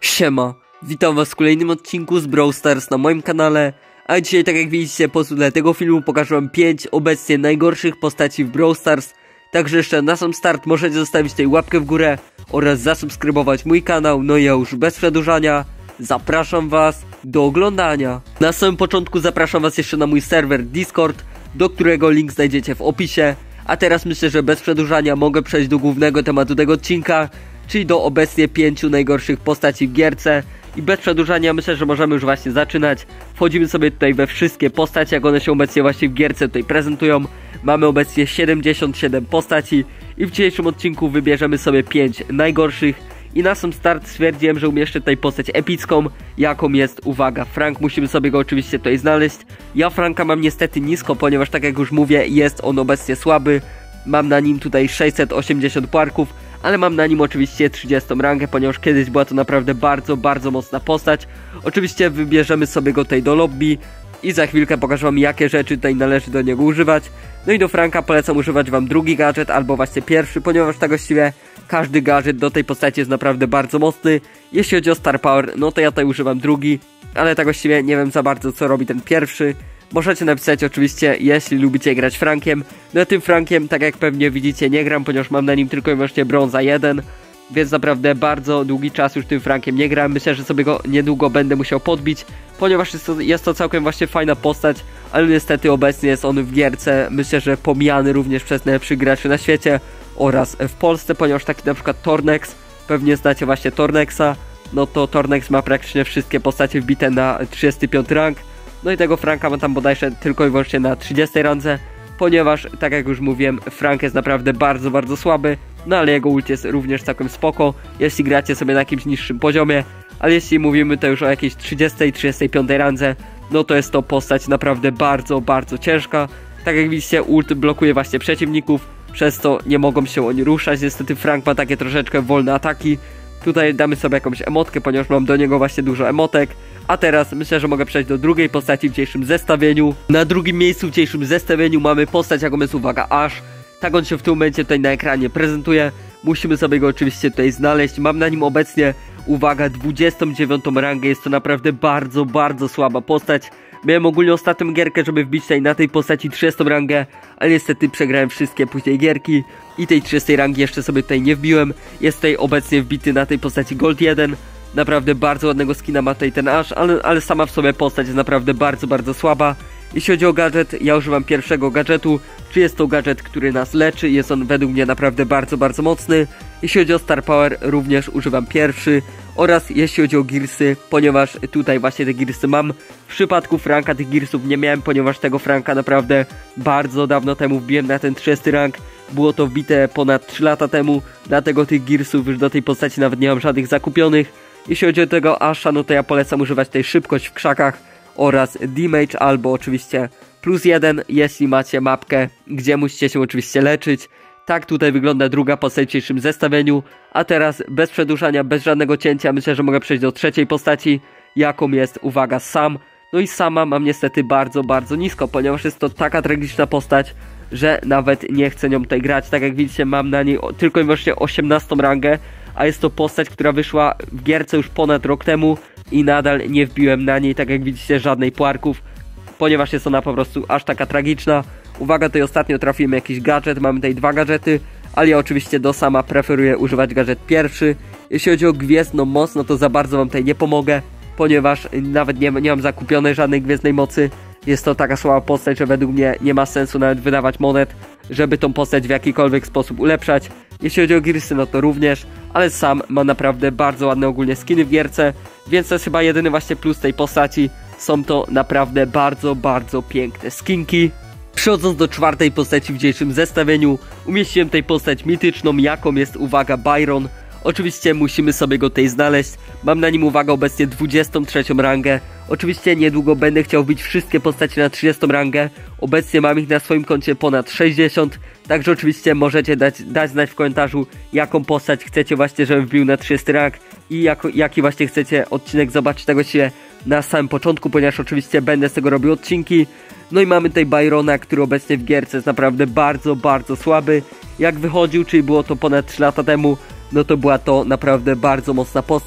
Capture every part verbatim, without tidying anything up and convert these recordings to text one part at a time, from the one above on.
Siema, witam was w kolejnym odcinku z Brawl Stars na moim kanale. A dzisiaj, tak jak widzicie, po tytule tego filmu pokażę wam pięć obecnie najgorszych postaci w Brawl Stars. Także jeszcze na sam start możecie zostawić tutaj łapkę w górę oraz zasubskrybować mój kanał. No i ja już bez przedłużania zapraszam was do oglądania. Na samym początku zapraszam was jeszcze na mój serwer Discord, do którego link znajdziecie w opisie. A teraz myślę, że bez przedłużania mogę przejść do głównego tematu tego odcinka, czyli do obecnie pięciu najgorszych postaci w gierce. I bez przedłużania myślę, że możemy już właśnie zaczynać. Wchodzimy sobie tutaj we wszystkie postacie, jak one się obecnie właśnie w gierce tutaj prezentują. Mamy obecnie siedemdziesiąt siedem postaci i w dzisiejszym odcinku wybierzemy sobie pięć najgorszych. I na sam start stwierdziłem, że umieszczę tutaj postać epicką, jaką jest, uwaga, Frank. Musimy sobie go oczywiście tutaj znaleźć. Ja Franka mam niestety nisko, ponieważ tak jak już mówię, jest on obecnie słaby. Mam na nim tutaj sześćset osiemdziesiąt puarków, ale mam na nim oczywiście trzydziestą rangę, ponieważ kiedyś była to naprawdę bardzo, bardzo mocna postać. Oczywiście wybierzemy sobie go tutaj do lobby i za chwilkę pokażę wam, jakie rzeczy tutaj należy do niego używać. No i do Franka polecam używać wam drugi gadżet albo właśnie pierwszy, ponieważ tak właściwie każdy gadżet do tej postaci jest naprawdę bardzo mocny. Jeśli chodzi o Star Power, no to ja tutaj używam drugi, ale tak właściwie nie wiem za bardzo, co robi ten pierwszy. Możecie napisać oczywiście, jeśli lubicie grać Frankiem. No tym Frankiem, tak jak pewnie widzicie, nie gram, ponieważ mam na nim tylko i wyłącznie brąza jeden. Więc naprawdę bardzo długi czas już tym Frankiem nie gram. Myślę, że sobie go niedługo będę musiał podbić, ponieważ jest to, jest to całkiem właśnie fajna postać. Ale niestety obecnie jest on w gierce, myślę, że pomijany również przez najlepszych graczy na świecie oraz w Polsce, ponieważ taki na przykład Tornex, pewnie znacie właśnie Tornexa. No to Tornex ma praktycznie wszystkie postacie wbite na trzydziesty piąty rank. No i tego Franka ma tam bodajże tylko i wyłącznie na trzydziestej randze, ponieważ, tak jak już mówiłem, Frank jest naprawdę bardzo, bardzo słaby. No ale jego ult jest również całkiem spoko, jeśli gracie sobie na jakimś niższym poziomie. Ale jeśli mówimy to już o jakiejś trzydziestej, trzydziestej piątej randze, no to jest to postać naprawdę bardzo, bardzo ciężka. Tak jak widzicie, ult blokuje właśnie przeciwników, przez to nie mogą się oni ruszać. Niestety Frank ma takie troszeczkę wolne ataki. Tutaj damy sobie jakąś emotkę, ponieważ mam do niego właśnie dużo emotek. A teraz myślę, że mogę przejść do drugiej postaci w dzisiejszym zestawieniu. Na drugim miejscu w dzisiejszym zestawieniu mamy postać, jaką jest, uwaga, Ash. Tak on się w tym momencie tutaj na ekranie prezentuje. Musimy sobie go oczywiście tutaj znaleźć. Mam na nim obecnie, uwaga, dwudziestą dziewiątą rangę. Jest to naprawdę bardzo, bardzo słaba postać. Miałem ogólnie ostatnią gierkę, żeby wbić tutaj na tej postaci trzydziestą rangę, ale niestety przegrałem wszystkie później gierki i tej trzydziestej rangi jeszcze sobie tutaj nie wbiłem. Jest tutaj obecnie wbity na tej postaci Gold jeden. Naprawdę bardzo ładnego skina ma tutaj ten Ash, ale, ale sama w sobie postać jest naprawdę bardzo, bardzo słaba. Jeśli chodzi o gadżet, ja używam pierwszego gadżetu, czy jest to gadżet, który nas leczy. Jest on według mnie naprawdę bardzo, bardzo mocny. Jeśli chodzi o Star Power, również używam pierwszy. Oraz jeśli chodzi o Gearsy, ponieważ tutaj właśnie te Gearsy mam. W przypadku Franka tych Gearsów nie miałem, ponieważ tego Franka naprawdę bardzo dawno temu wbiłem na ten trzydziesty rank. Było to wbite ponad trzy lata temu, dlatego tych Gearsów już do tej postaci nawet nie mam żadnych zakupionych. Jeśli chodzi o tego Asha, no to ja polecam używać tej szybkość w krzakach oraz damage, albo oczywiście plus jeden, jeśli macie mapkę, gdzie musicie się oczywiście leczyć. Tak tutaj wygląda druga postać w dzisiejszym zestawieniu. A teraz bez przedłużania, bez żadnego cięcia, myślę, że mogę przejść do trzeciej postaci, jaką jest, uwaga, Sam. No i Sama mam niestety bardzo, bardzo nisko, ponieważ jest to taka tragiczna postać, że nawet nie chcę nią tutaj grać. Tak jak widzicie, mam na niej tylko i wyłącznie osiemnastą rangę, a jest to postać, która wyszła w gierce już ponad rok temu i nadal nie wbiłem na niej, tak jak widzicie, żadnej puarków, ponieważ jest ona po prostu aż taka tragiczna. Uwaga, tutaj ostatnio trafiłem jakiś gadżet, mamy tutaj dwa gadżety, ale ja oczywiście do Sama preferuję używać gadżet pierwszy. Jeśli chodzi o gwiezdną moc, no to za bardzo wam tutaj nie pomogę, ponieważ nawet nie, nie mam zakupionej żadnej gwiezdnej mocy. Jest to taka słaba postać, że według mnie nie ma sensu nawet wydawać monet, żeby tą postać w jakikolwiek sposób ulepszać. Jeśli chodzi o Gearsy, no to również, ale Sam ma naprawdę bardzo ładne ogólnie skiny w gierce, więc to jest chyba jedyny właśnie plus tej postaci. Są to naprawdę bardzo, bardzo piękne skinki. Przechodząc do czwartej postaci w dzisiejszym zestawieniu, umieściłem tutaj postać mityczną, jaką jest, uwaga, Byron. Oczywiście musimy sobie go tutaj znaleźć. Mam na nim, uwaga, obecnie dwudziestą trzecią rangę. Oczywiście niedługo będę chciał wbić wszystkie postacie na trzydziestą rangę. Obecnie mam ich na swoim koncie ponad sześćdziesiąt. Także oczywiście możecie dać, dać znać w komentarzu, jaką postać chcecie właśnie, żebym wbił na trzydziesty rank. I jako, jaki właśnie chcecie odcinek zobaczyć tego się na samym początku, ponieważ oczywiście będę z tego robił odcinki. No i mamy tutaj Byrona, który obecnie w gierce jest naprawdę bardzo, bardzo słaby. Jak wychodził, czyli było to ponad trzy lata temu, no to była to naprawdę bardzo mocna postać.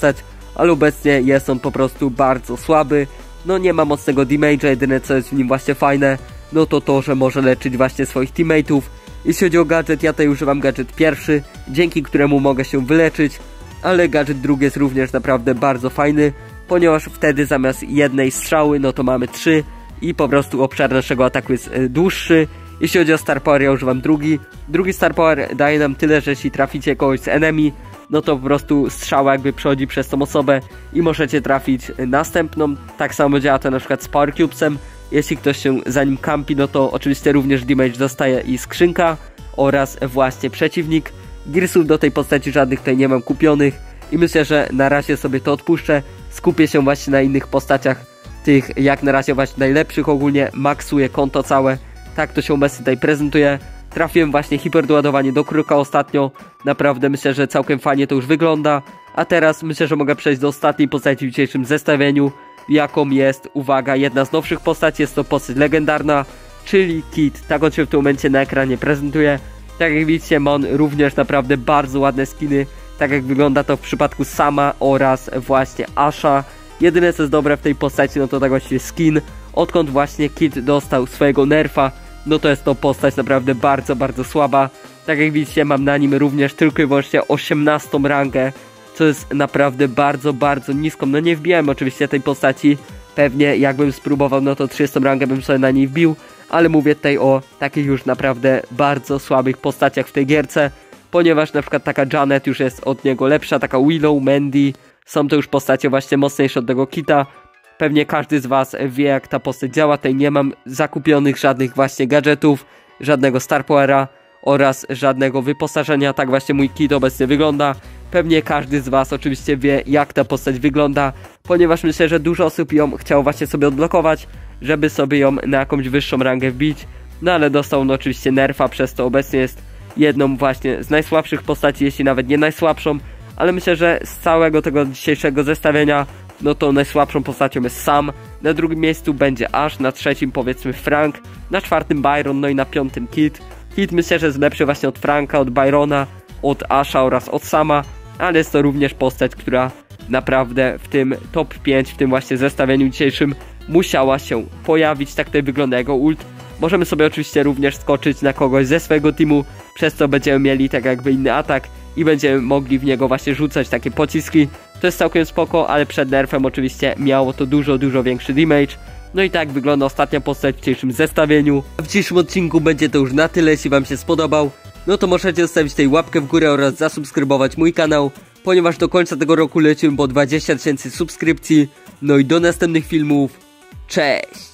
ale obecnie jest on po prostu bardzo słaby. No nie ma mocnego damage'a, jedyne co jest w nim właśnie fajne, no to to, że może leczyć właśnie swoich teammateów. Jeśli chodzi o gadżet, ja tutaj używam gadżet pierwszy, dzięki któremu mogę się wyleczyć, ale gadżet drugi jest również naprawdę bardzo fajny, ponieważ wtedy zamiast jednej strzały, no to mamy trzy i po prostu obszar naszego ataku jest y, dłuższy. Jeśli chodzi o Star Power, ja używam drugi. Drugi Star Power daje nam tyle, że jeśli traficie kogoś z enemy, no to po prostu strzała jakby przechodzi przez tą osobę i możecie trafić następną. Tak samo działa to na przykład z Power Cubesem. Jeśli ktoś się za nim kampi, no to oczywiście również damage dostaje i skrzynka oraz właśnie przeciwnik. Gearsów do tej postaci żadnych tutaj nie mam kupionych i myślę, że na razie sobie to odpuszczę. Skupię się właśnie na innych postaciach, tych jak na razie właśnie najlepszych, ogólnie maksuję konto całe. Tak to się obecnie tutaj prezentuje. Trafiłem właśnie hiperdoładowanie do kruka ostatnio. Naprawdę myślę, że całkiem fajnie to już wygląda. A teraz myślę, że mogę przejść do ostatniej postaci w dzisiejszym zestawieniu, jaką jest, uwaga, jedna z nowszych postaci. Jest to postać legendarna, czyli Kit. Tak on się w tym momencie na ekranie prezentuje. Tak jak widzicie, ma on również naprawdę bardzo ładne skiny. Tak jak wygląda to w przypadku Sama oraz właśnie Asha. Jedyne co jest dobre w tej postaci, no to tak właśnie skin. Odkąd właśnie Kit dostał swojego nerfa, no to jest to postać naprawdę bardzo, bardzo słaba. Tak jak widzicie, mam na nim również tylko i wyłącznie osiemnastą rangę, co jest naprawdę bardzo, bardzo niską. No nie wbijałem oczywiście tej postaci, pewnie jakbym spróbował, no to trzydziestą rangę bym sobie na niej wbił, ale mówię tutaj o takich już naprawdę bardzo słabych postaciach w tej gierce, ponieważ na przykład taka Janet już jest od niego lepsza, taka Willow, Mandy, są to już postacie właśnie mocniejsze od tego Kita. Pewnie każdy z was wie jak ta postać działa, tutaj nie mam zakupionych żadnych właśnie gadżetów, żadnego Star Powera oraz żadnego wyposażenia, tak właśnie mój kit obecnie wygląda. Pewnie każdy z was oczywiście wie jak ta postać wygląda, ponieważ myślę, że dużo osób ją chciało właśnie sobie odblokować, żeby sobie ją na jakąś wyższą rangę wbić, no ale dostał on oczywiście nerfa, przez to obecnie jest jedną właśnie z najsłabszych postaci, jeśli nawet nie najsłabszą, ale myślę, że z całego tego dzisiejszego zestawienia no to najsłabszą postacią jest Sam, na drugim miejscu będzie Ash, na trzecim powiedzmy Frank, na czwartym Byron, no i na piątym Kit. Kit myślę, że jest lepszy właśnie od Franka, od Byrona, od Asha oraz od Sama, ale jest to również postać, która naprawdę w tym top pięć, w tym właśnie zestawieniu dzisiejszym musiała się pojawić. Tak tutaj wygląda jego ult. Możemy sobie oczywiście również skoczyć na kogoś ze swojego teamu, przez co będziemy mieli tak jakby inny atak i będziemy mogli w niego właśnie rzucać takie pociski. To jest całkiem spoko, ale przed nerfem oczywiście miało to dużo, dużo większy damage. No i tak wygląda ostatnia postać w dzisiejszym zestawieniu. W dzisiejszym odcinku będzie to już na tyle. Jeśli wam się spodobał, no to możecie zostawić tutaj łapkę w górę oraz zasubskrybować mój kanał, ponieważ do końca tego roku lecimy po dwadzieścia tysięcy subskrypcji. No i do następnych filmów. Cześć!